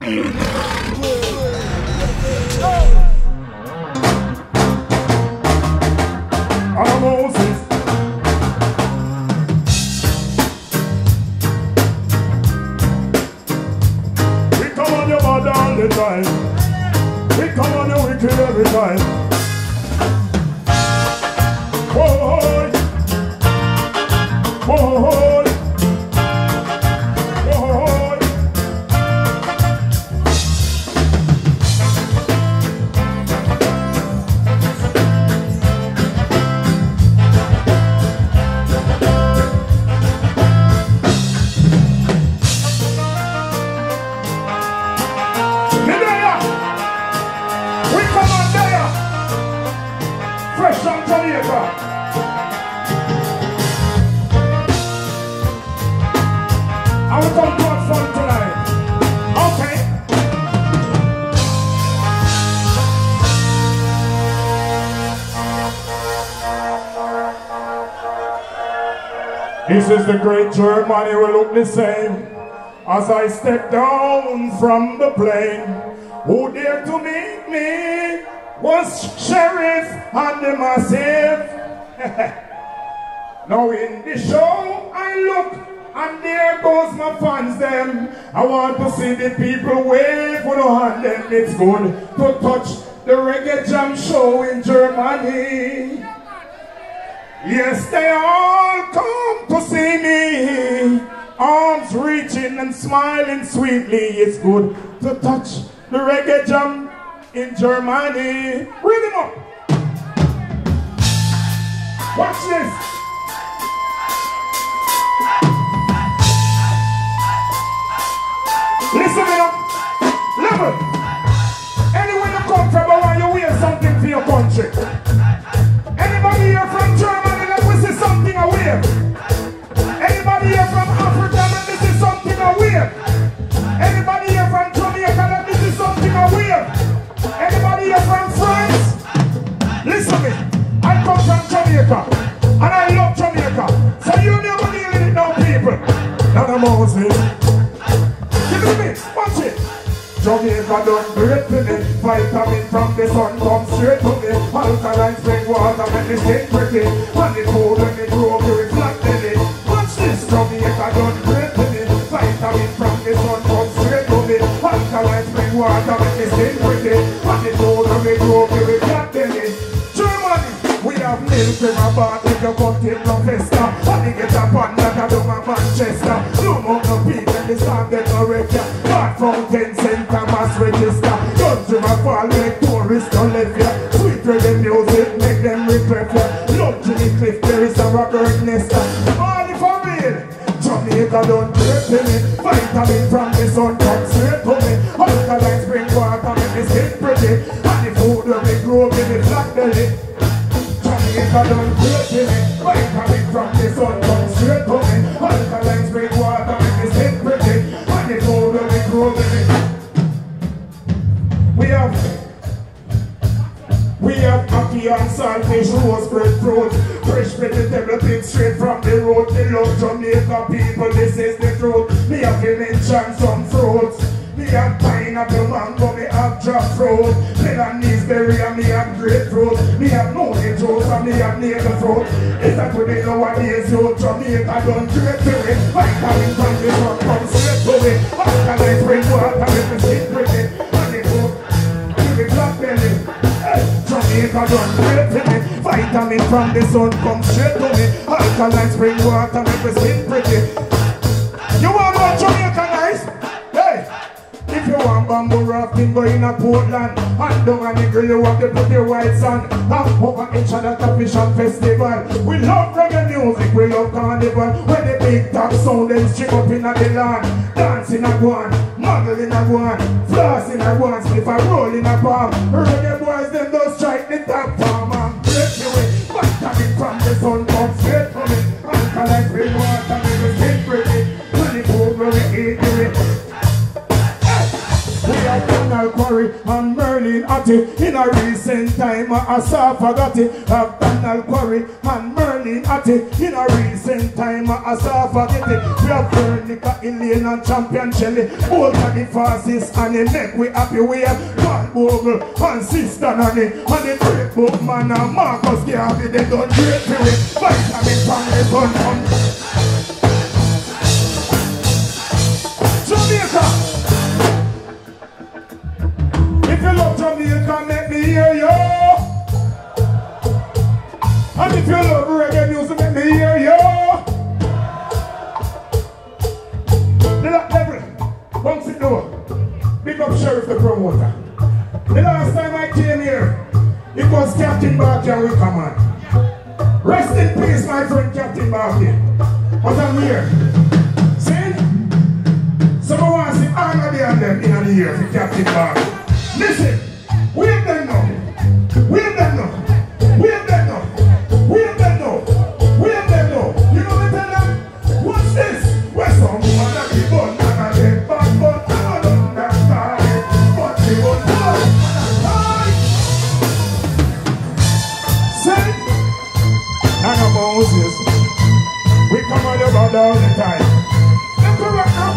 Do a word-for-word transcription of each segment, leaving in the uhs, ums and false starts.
I'm Moses. We come on your mother all the time. We come on your wicked every time. Whoa, whoa, whoa. This is the great Germany will look the same as I step down from the plane. Who dared to meet me was Sheriff and the Massive. Now in the show I look and there goes my fans them. I want to see the people wave with a hand them. It's good to touch the Reggae Jam show in Germany. Yes, they all come to see me, arms reaching and smiling sweetly. It's good to touch the Reggae Jam in Germany. Read them up. Watch this. Listen up. Level. Anywhere you come from, I want you wear something for your country. Anybody here from Germany? Something I wear. Anybody here from Africa that this is something I wear? Anybody here from Jamaica that this is something I wear? Anybody here from France? Listen to me. I come from Jamaica and I love Jamaica. So you never deal with it now, people. Now the Moses. Give it to me. Watch it. Jamaica done great to me. Vitamin from the sun come straight to me. Alkaline spring water make me skin pretty. And the food when me grow up you reflect in it. Watch this. Jamaica done great to me. Vitamin from the sun come straight to me. Alkaline spring water make me skin pretty. And the food when me grow up you reflect in it. Germany, we have milk in my bar if you come to no festa. And they get a pan that I do my Manchester. No more no people in the stand them no record. Back from ten Saint Thomas register. Guns in my fall make tourists don't live here. Sweet reggae music make them regret ya. Love Jimmy Cliff, there is a Robert Nesta. All the for real. Jamaica don't break to me. Vitamin from the sun come straight to me. Alkaline spring water make me skin pretty. And the food when we grow give me black belly. Jamaica don't break to me. Vitamin from the sun come straight to me. Alkaline spring water make me skin pretty. And the food when we grow give me. We have We have ackee and saltfish, rose breadfruit, fresh vegetable picked straight from the road. We love Jamaica people, this is the truth. Me have to mention some fruits. Me have pineapple, mango, me have jackfruit, Lebanese berry and me have grapefruit. Me have noni juice and me have navel fruit. It's that we didn't know what is you. Jamaica done great to it. Vitamin from the sun come straight to it. Alkaline spring water with the skin pretty. And the food, give me black belly. Jamaica done great to me. Vitamin from the sun come straight to me. Alkaline spring water make me skin pretty. You want more Jamaica nice? Hey! If you want bamboo rafting, go in a Portland. And down on the grill you have to put your white sand. Half over each other at a Vision Festival. We love reggae music, we love carnival. When the big top sound them string up in the land. Dancing a one, model in a one, floss in a one, spliff a roll in a palm. Reggae boys them don't strike the top palm and break the way. Vitamin from the sun comes straight from it. Alkaline spring water make me skin pretty. When the food when we eat it. We have Donald Quarry and Merlin Atty. In a recent time, I saw Fagati. Have Donald Quarry and Merlin Atty. In a recent time, I saw Fagati. We have Vernica, Elaine and Champion Shelley. Both of the fastest and the neck we happy. We have Paul Bogle and Sister Nanny. And the great book man and Marcus Garvey. They done great for it. Vitamin from the gun on Jamaica. If you love Jamaica, make me hear you. And if you love reggae music, make me hear you. The last level, bounce it door. Big up Sheriff the promoter. The last time I came here, it was Captain Barkley and we come on. Rest in peace, my friend Captain Barkley. But I'm here. See? Someone wants to honor them in the year for Captain Barkley. Listen, we have them now. We have them now. We have them now. We have them now. We have them now. You know what I tell them? Watch this. Where some woman that be born and a dead bad but I don't understand. But they won't know. Say, and a Moses. We come on about all the time. Let's go back now.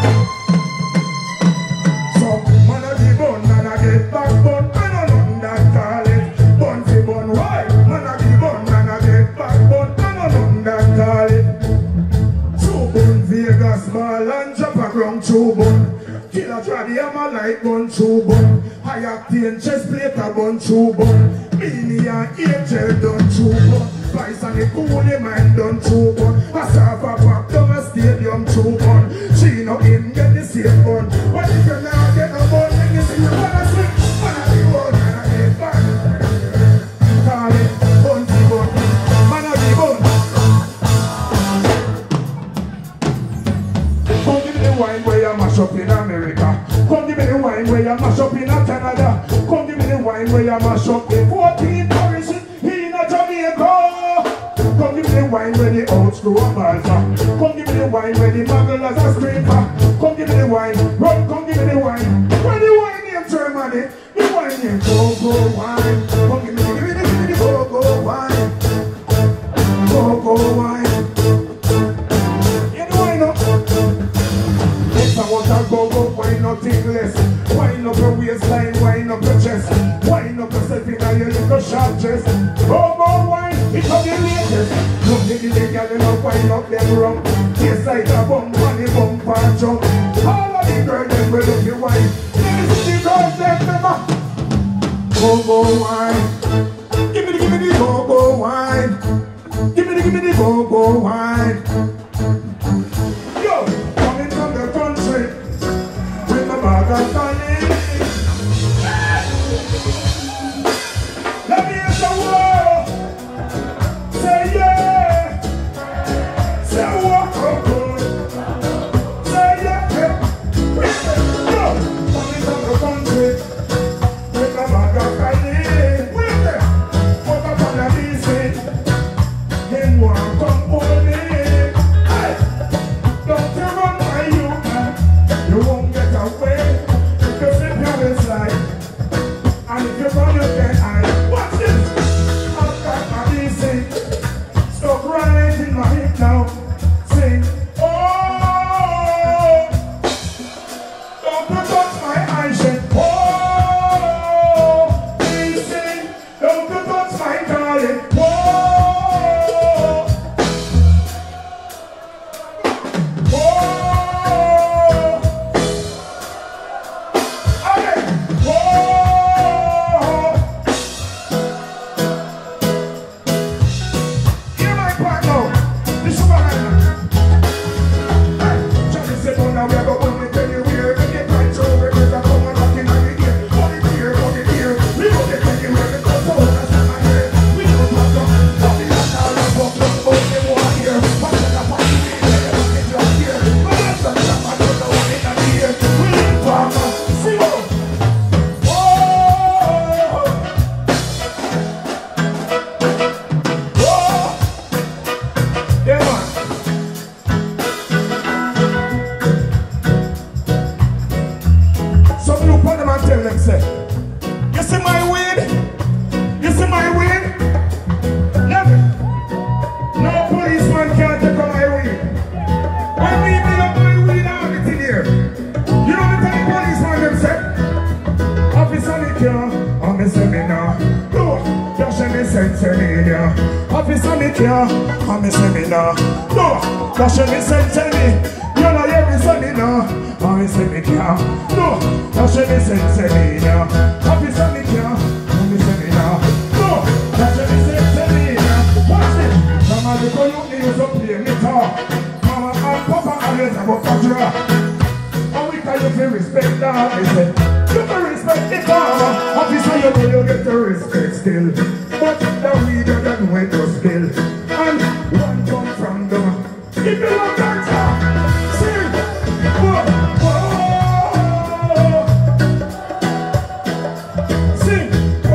Some man a be born and a dead bad but I don't understand it. Born fi born why? Man a be born and a dead bad but I don't understand it. Two bun Vegas ball and drop a ground two bun. Killer try the hammer like bun two bun. High octane chest plate a bun two bun. Beanie and angel done two bun. Vice and the coolie man done two bun. A surfer pop down a stadium two bun. She no in get the same bun. But if you now get a bun, then you see you wanna swing. Man a be bun and a dead bun. Call it bun to bun. Man a be bun. Come give me the wine where you mash up in America. Come give me the wine where you mash up in Canada. Come give me the wine where you mash up in fourteen parishes in Jamaica. Come give me the wine where the old school and Malta. Come give me the wine where the Mangalas are screamer. Come give me the wine, run, come give me the wine. Where the wine named Germany, the wine named Go-Go wine. Come give me, give me the, give me the Go-Go wine. Go-Go wine. You know why not? If I want to go-go wine, nothing less. Wine up your waistline, wine up your chest. Wine up yourself in your little sharp dress. Go-go wine. It's not the latest. Look at the girl, you know, wind up them rum. Taste like a bump on the bump and jump. All of the girls, them will look your wine. Let me see the girls, them never. Go-go wine. Give me the, give me the go-go wine. Give me the, give me the go-go wine. Yo, coming from the country with my bag of money. Let me hear some word. Say yeah, say walk up good, say yeah, yeah. Yo, coming from the country with my bag of money. Wait there, put up on the music. Him want come hold me. Hey, don't you run my youth, man. You won't get away if you flip your waistline. And if you run, you can hide. Watch this. I've got my music. Stop right in my hip now. Sing. Oh, don't you touch my eyeshade. Oh, please sing. Don't you touch my darling. Oh, oh, okay. Oh, hear my part now. The sugar island. Hey, Johnny said, oh, now we are going to tell you where we get right to where there's a come and knocking on the ear. Hold it here, hold it here. We go get taken where the go for us and my hair. We don't talk up. Don't be that now, let's walk up. Oh, they want here. What's that up on the ear? Let them get you up here. But that's not up. I don't know what in the ear. We need to talk up. See what? Oh! and tell them, say, you see my weed? You see my weed? Never. No policeman can't take on my weed. When we bring up my weed, I have it in here. You know what the policeman them say? Officer me care, and me say me nah. No, you should be sent to me here. Officer me care, and me say me nah. No, you should be sent to me. You know you be say me nah, and me say me care. No, you should be sent to me here. Officer me care, and me say me nah. No, you should be sent to me here. Watch it. Mama, the boy you need to play me talk. Mama and Papa always have a factor. And we can you feel respect that. They say, you can respect the farmer. Officer, you know you get the respect still. But the weeder that went to spill. And one come from the if you love that talk, sing. Whoa, whoa. Sing.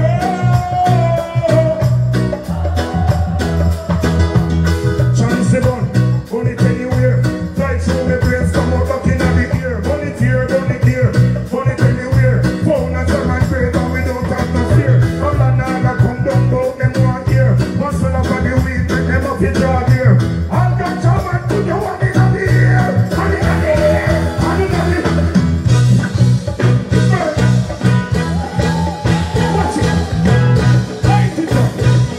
Whoa. Johnny Sebon, only anywhere. Fly through the brains, come out back in the ear. Bunny tear, bunny tear. Bunny anywhere. Phone and some and great, and we don't have no fear. All that naga come down, go them one ear. Muscle up on the weed, make them up in draw here. I'll got some and put you one in the ear. And in the ear, and in the ear. Watch it. Light it up.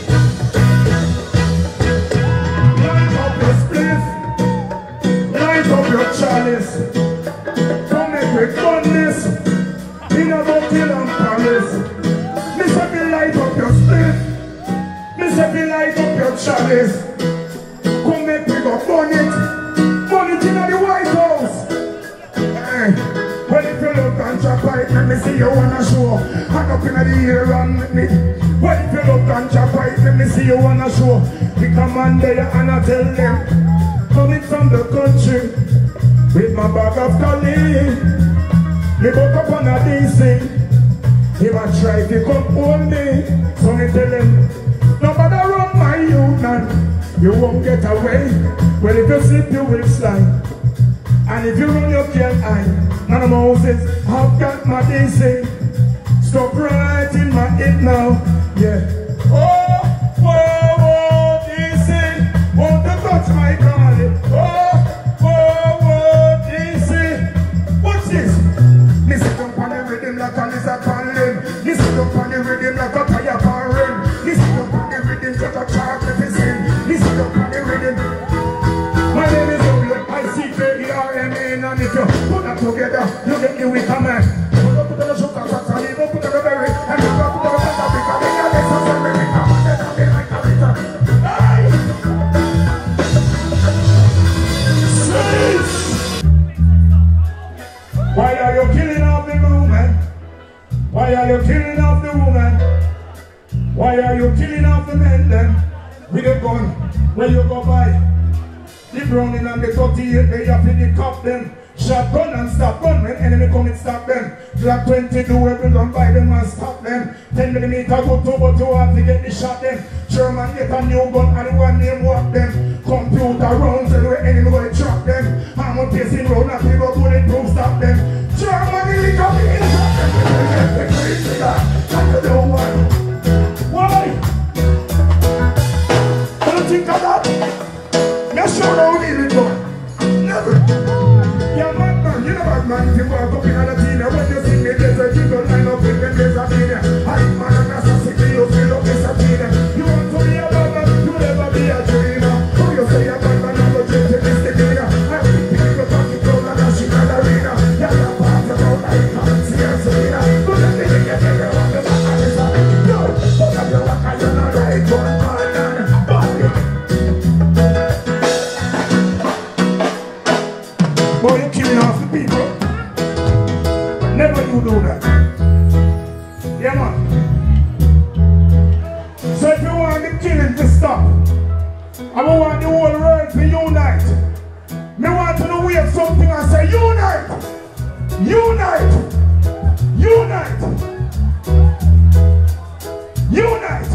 Light up your spliff. Light up your chalice. Don't make it funness. In a bottle and Paris. Me say me light up your spliff. Me say me light up your chalice. Come make me go burn it. Burn it in the White House. Hey. Well, if you look and chop right, let me see you wanna show. Hang up in the ear and me. Well, if you look and chop right, let me see you wanna show. The commander and I tell them, coming from the country with my bag of collie. Me woke up on a D C. He was try to come hold me. So me tell him, nobody run my union. You won't get away. Well, if you slip, you will slide. And if you run, you can't hide. None of Moses, I've got my D C. Stop right in my head now. Yeah. Oh, whoa, whoa, D C. Won't you touch my collie? Oh, whoa, whoa, D C. What's this? Me sit up on the rhythm like a lizard pan limb. Me sit up on the rhythm like a tire pan rim. Me sit up on the rhythm like a chocolate is in. Me sit up on the rhythm. My name is W. I C K E R M A. And if you put that together, you get me with a man. Put up to the sugar, put up to the berry, and put up to the water, because they are the sauce and berry. Come on, they are the like a litter. Hey! Why are you killing off the woman? Why are you killing off the woman? Why are you killing off the men then? With a gun, where you go by? The Browning and the thirty-eight, they have to the cop them. Shotgun and stop gun, when enemy come and stop them. Glock twenty-two, every gun by them and stop them. ten millimeter go two, but you have to get the shot them. German get a new gun and one name walk them. Computer rounds and where enemy go to drop them. Hammer pacing round and people bulletproof stop them. German in the company, stop them. And you know what? Why? Don't think of that. Let's show how we need it go. Never. Yeah, madman, you know madman. If you walk up in a Latina, when you see me, there's a jiggle line up in the there's a Latina. Hype man and assassin, you feel up this Latina. You want to be a lover, you never be a dreamer. Who you say a madman, I'm a dream to this Latina. I think people talking to the national arena. Yeah, you're part of all I can't see a Selena. But let me get you on the back of this arena. No, but I'm your walker, you're not right, one man. Boy, you're killing off the people. Never you do that. Yeah, man. So if you want the killing to stop, I want the whole world to unite. Me want to wave something and say, unite! Unite! Unite! Unite!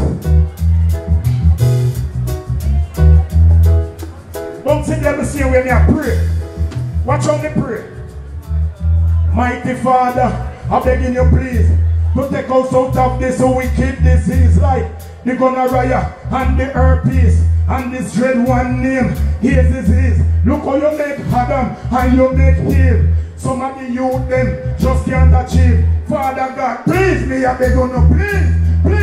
Don't sit there and see when I pray. Watch how me pray. Mighty Father, I'm begging you please to take us out of this wicked disease like the gonorrhea and the herpes and this dread one name. Here's disease. Look how you make Adam and you make Eve. Some of the youth them just can't achieve. Father God, please me, I beg you no, please, please.